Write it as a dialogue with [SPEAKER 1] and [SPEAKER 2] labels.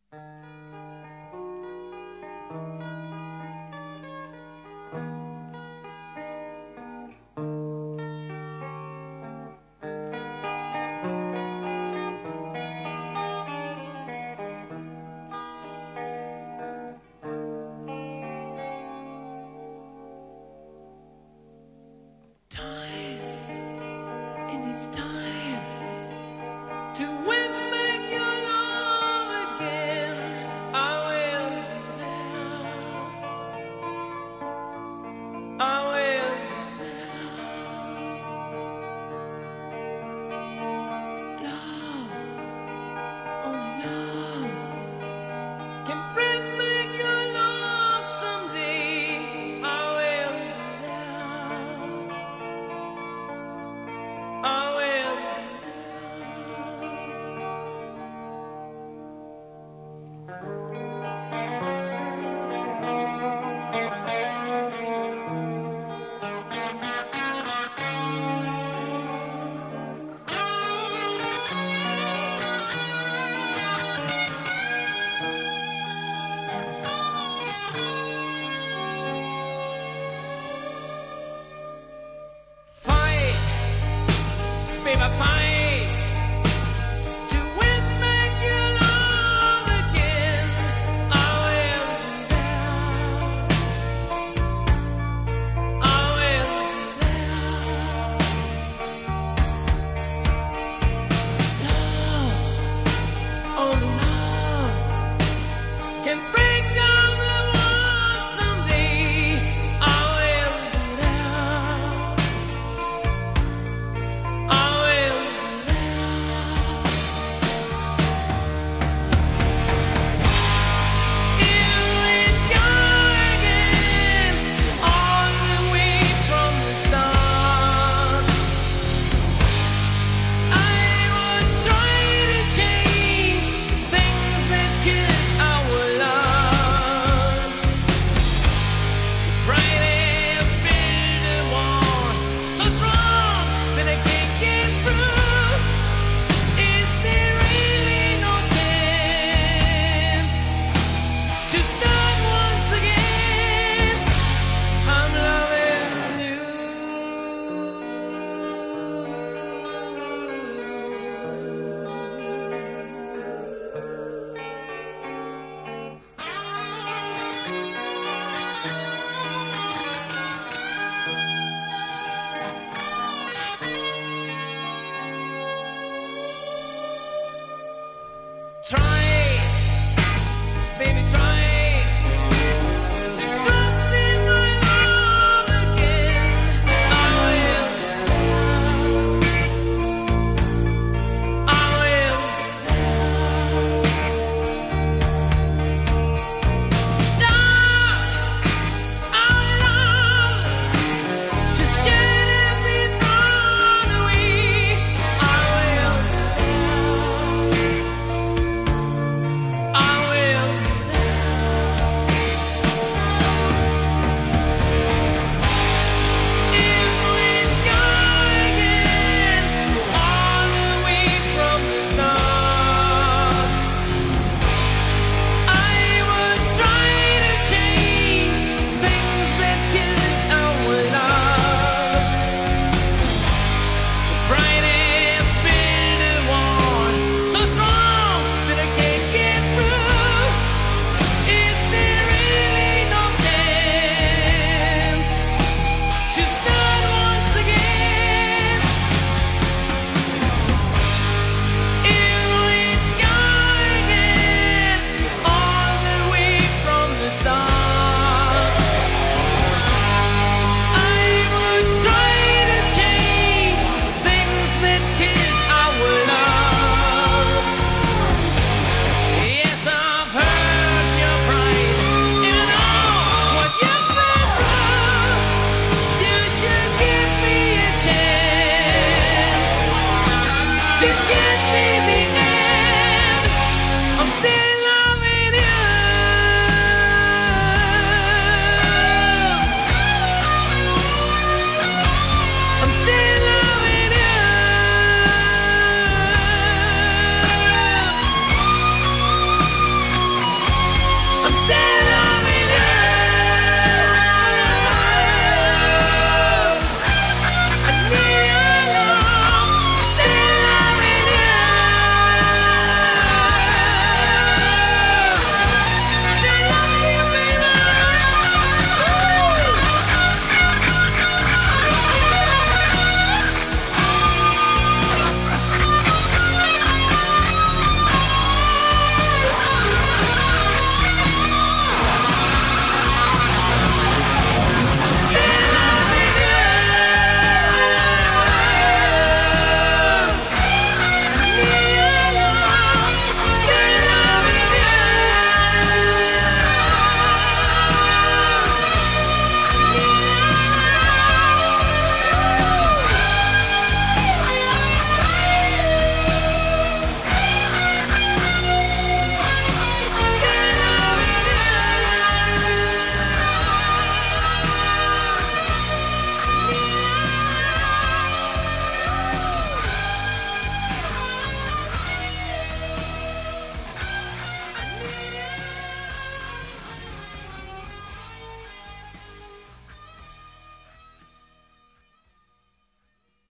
[SPEAKER 1] It's time to win back your love again. I will be there. I will be there. Love, only love can bring back your love someday. I will be there. I will. Fight, baby, fight to win back your love again. I will be there. I will be there. Love, only love can break down the walls someday. I will be there. I will be there. Here we go again, all the way from the start. I would try to change things that kill our love. Right has built a wall so strong that I can't get through. Is there really no chance to start once again? I'm loving you. Try, baby, try.